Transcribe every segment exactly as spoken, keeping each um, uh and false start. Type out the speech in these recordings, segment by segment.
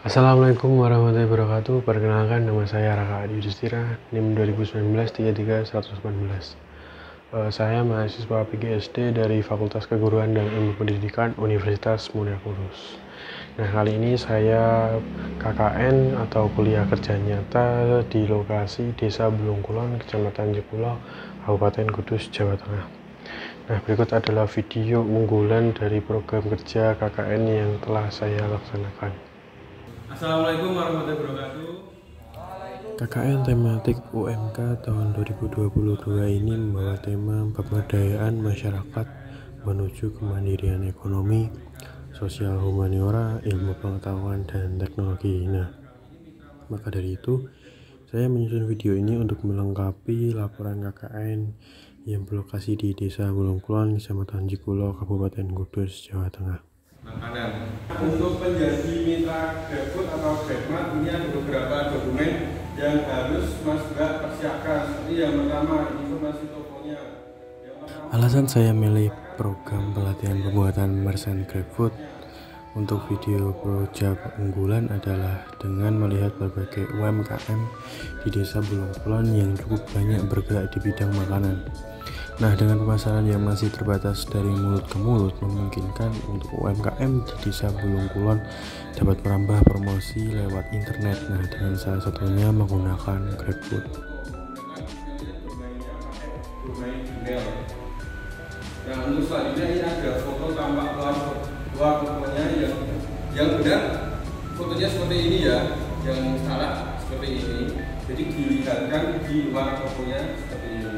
Assalamualaikum warahmatullahi wabarakatuh. Perkenalkan, nama saya Raka Adi Yudhistira, NIM dua ribu sembilan belas tiga tiga satu delapan belas. Uh, saya mahasiswa P G S D dari Fakultas Keguruan dan Ilmu Pendidikan Universitas Mulia Kudus. Nah, kali ini saya K K N atau kuliah kerja nyata di lokasi Desa Bulungkulon, Kecamatan Jekulo, Kabupaten Kudus, Jawa Tengah. Nah, berikut adalah video unggulan dari program kerja K K N yang telah saya laksanakan. Assalamualaikum warahmatullahi wabarakatuh. K K N tematik U M K tahun dua ribu dua puluh dua ini membawa tema pemberdayaan masyarakat menuju kemandirian ekonomi, sosial humaniora, ilmu pengetahuan, dan teknologi. Nah, maka dari itu, saya menyusun video ini untuk melengkapi laporan K K N yang berlokasi di Desa Bulungkulon, Kecamatan Jekulo, Kabupaten Kudus, Jawa Tengah. Makanan. Untuk menjadi mitra GrabFood atau GrabMart ini ada beberapa dokumen yang harus Mas Mbak persiapkan. Seperti yang pertama, informasi tokonya. Pertama, alasan saya milih program pelatihan pembuatan merchant GrabFood untuk video proyek unggulan adalah dengan melihat berbagai U M K M di Desa Bulungkulon yang cukup banyak bergerak di bidang makanan. Nah, dengan pemasaran yang masih terbatas dari mulut ke mulut, memungkinkan untuk U M K M di Desa Bulungkulon dapat merambah promosi lewat internet. Nah, dengan salah satunya menggunakan GrabFood. Nah, untuk selanjutnya ini ada foto tampak luar luar fotonya yang yang benar fotonya seperti ini ya, yang salah seperti ini. Jadi dilihatkan di luar fotonya seperti ini.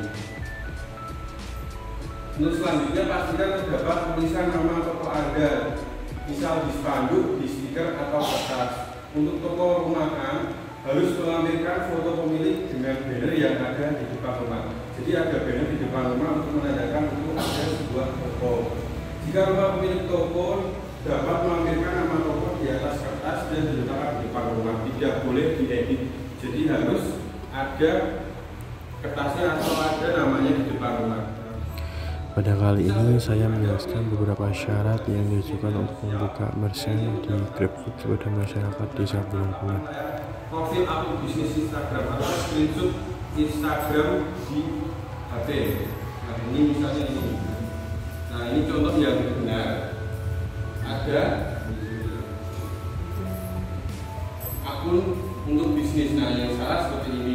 Untuk selanjutnya pastikan terdapat tulisan nama toko Anda, misal di spanduk, di stiker atau kertas. Untuk toko rumahan harus melampirkan foto pemilik dengan banner yang ada di depan rumah. Jadi ada banner di depan rumah untuk menandakan untuk ada sebuah toko. Jika rumah pemilik toko dapat melampirkan nama toko di atas kertas dan diletakkan di depan rumah, tidak boleh diedit. Jadi harus ada kertasnya atau ada namanya di depan rumah. Pada kali ini saya menjelaskan beberapa syarat yang diajukan untuk membuka merchant di GrabFood kepada masyarakat Desa Bulungkulon. Profil akun bisnis Instagram atau screenshot Instagram di H P. Nah, ini misalnya ini. Nah, ini contoh yang benar. Ada akun untuk bisnis. Nah, yang salah seperti ini.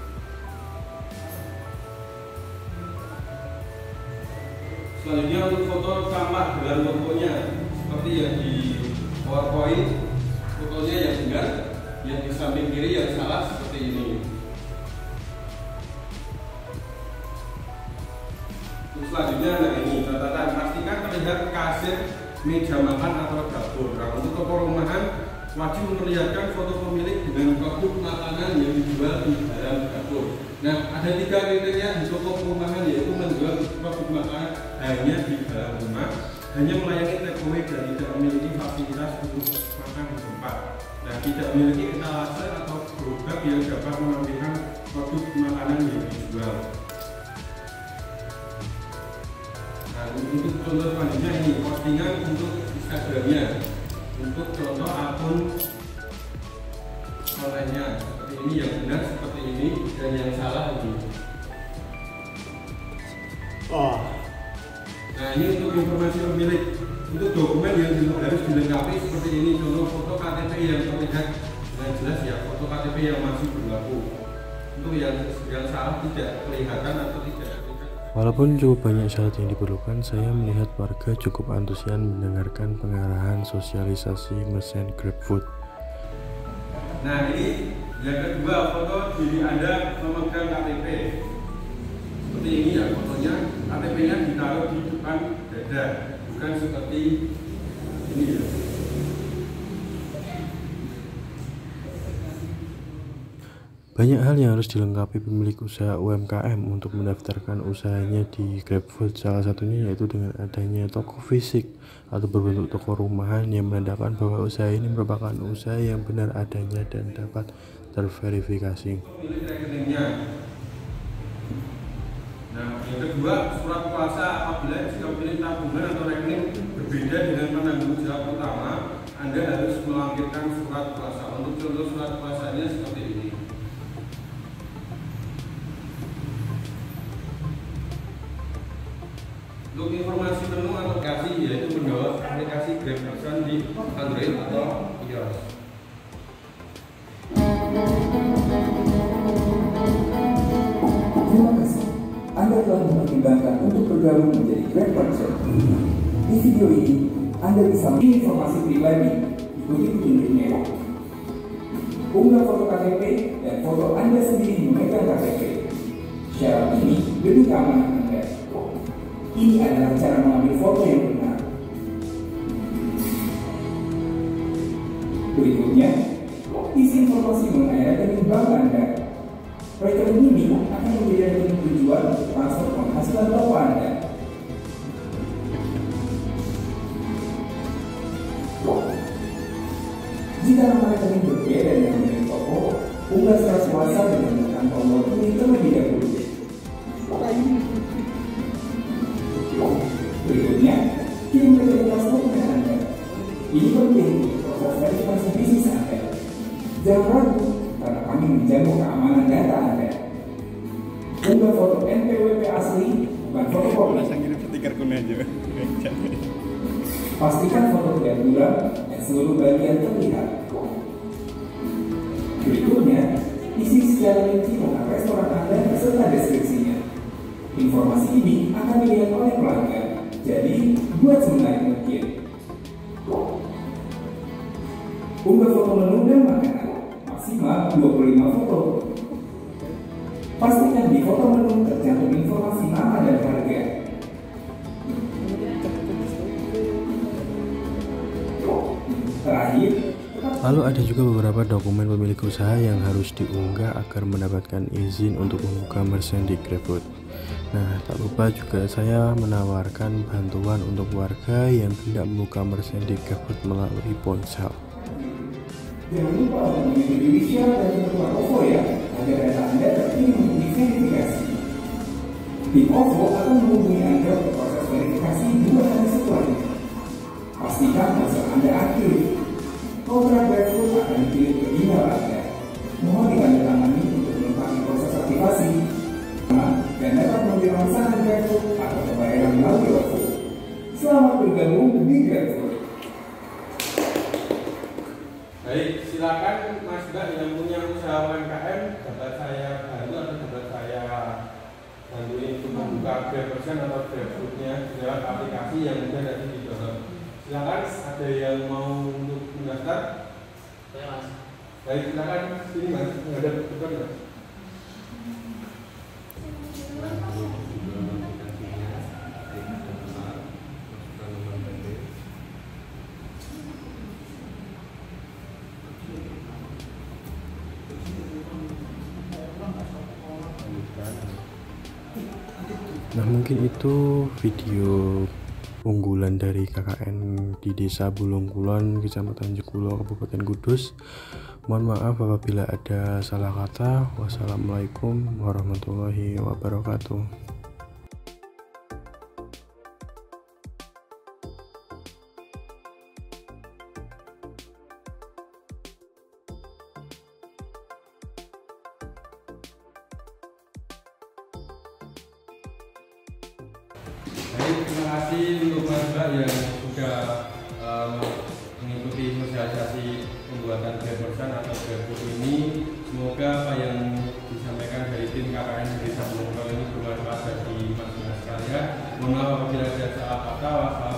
Selanjutnya untuk foto tambah dengan logonya seperti yang di PowerPoint, fotonya yang benar, yang di samping kiri yang salah seperti ini. Untuk selanjutnya, nah ini catatan, pastikan terlihat kasir, meja makan atau dapur. Nah, untuk toko rumahan wajib memperlihatkan foto pemilik dengan produk makanan yang dijual di dalam dapur. Nah, ada tiga kriteria di toko perumahan, yaitu menjual produk makanan hanya di dalam rumah, hanya melayani take away dan tidak memiliki fasilitas untuk makan di tempat. Nah, tidak memiliki etalase atau gerobak yang dapat menampilkan produk makanan yang dijual. Nah, untuk contoh selanjutnya ini postingan untuk Instagramnya. Untuk contoh akun online-nya seperti ini, yang benar seperti ini, dan yang salah ini. Oh. Nah, ini untuk informasi pemilik. Untuk dokumen yang harus dilengkapi seperti ini, contoh foto K T P yang terlihat dengan jelas ya, foto K T P yang masih berlaku. Untuk yang yang salah tidak kelihatan atau tidak. Walaupun cukup banyak syarat yang diperlukan, saya melihat warga cukup antusias mendengarkan pengarahan sosialisasi merchant GrabFood. Nah, ini yang kedua, foto diri Anda memegang K T P. Seperti ini ya fotonya, K T P-nya ditaruh di depan dada, bukan seperti ini ya. Banyak hal yang harus dilengkapi pemilik usaha U M K M untuk mendaftarkan usahanya di GrabFood. Salah satunya yaitu dengan adanya toko fisik atau berbentuk toko rumahan yang menandakan bahwa usaha ini merupakan usaha yang benar adanya dan dapat terverifikasi. Pemilik rekeningnya. Nah, yang kedua, surat kuasa apabila jika pemilik tabungan atau rekening berbeda dengan penanggung jawab utama, Anda harus melampirkan surat kuasa Android atau iOS. Terima kasih. Anda telah mempertimbangkan untuk bergabung menjadi Grab Person. Di video ini, Anda bisa mengambil informasi pribadi, ikuti petunjuknya. Unggah foto K T P dan foto Anda sendiri memegang K T P. Syarat ini demi keamanan Anda. Ini adalah cara mengambil foto yang benar. Berikutnya, isi informasi mengenai rekening bank Anda. Rekening ini akan menjadi rekening tujuan transfer penghasilan toko Anda. Jika nama rekening berbeda dengan rekening toko, unggah secara swasta dengan menekan tombol ini terlebih dahulu. Berikutnya, kirim rekening transportnya Anda. Ini penting untuk proses verifikasi bisnis Anda. Jangan ragu, karena kami menjaga keamanan data Anda. Unggah foto N P W P asli, bukan fotokopi. Pastikan foto tidak buram dan seluruh bagian terlihat. Berikutnya, isi secara rinci tentang restoran Anda beserta deskripsinya. Informasi ini akan dilihat oleh pelanggan, jadi buat semenarik mungkin. Unggah foto menu dan makanan, maksimal dua puluh lima foto. Pastikan di foto menu tercantum informasi nama dan harga. Terakhir, Lalu ada juga beberapa dokumen pemilik usaha yang harus diunggah agar mendapatkan izin untuk membuka merchant di GrabFood. Nah, tak lupa juga saya menawarkan bantuan untuk warga yang tidak membuka merchant di GrabFood melalui ponsel. jangan lupa untuk mengikuti Wisya dan ketua OVO ya, agar data Anda terpilih untuk diverifikasi. Tim OVO akan menghubungi Anda untuk proses verifikasi dua hari setelahnya. Pastikan ponsel Anda aktif. Kontrak GrabFood akan dikirim ke email Anda. Mohon ditandatangani untuk melengkapi proses aktivasi dan dapat mengambil rangsangan GrabFood atau pembayaran melalui OVO. Selamat bergabung di GrabFood. Baik, silakan Mas Mbak yang punya usaha U M K M dapat saya bantu atau dapat saya bantuin untuk membuka Grab Person atau GrabFood-nya lewat aplikasi yang sudah tadi di-download. Silakan, ada yang mau untuk mendaftar? Saya Mas. Baik, silakan sini Mas, ada bukan Mas? Nah, mungkin itu video unggulan dari K K N di Desa Bulung Kulon, Kecamatan Jekulo, Kabupaten Kudus. Mohon maaf apabila ada salah kata. Wassalamualaikum warahmatullahi wabarakatuh. Baik, terima kasih untuk Mas Mbak yang sudah um, mengikuti sosialisasi pembuatan Grab Person atau GrabFood ini. Semoga apa yang disampaikan dari tim K K N Desa Bulung Kulon ini bermanfaat bagi masyarakat sekalian. Mohon maaf apabila ada salah kata.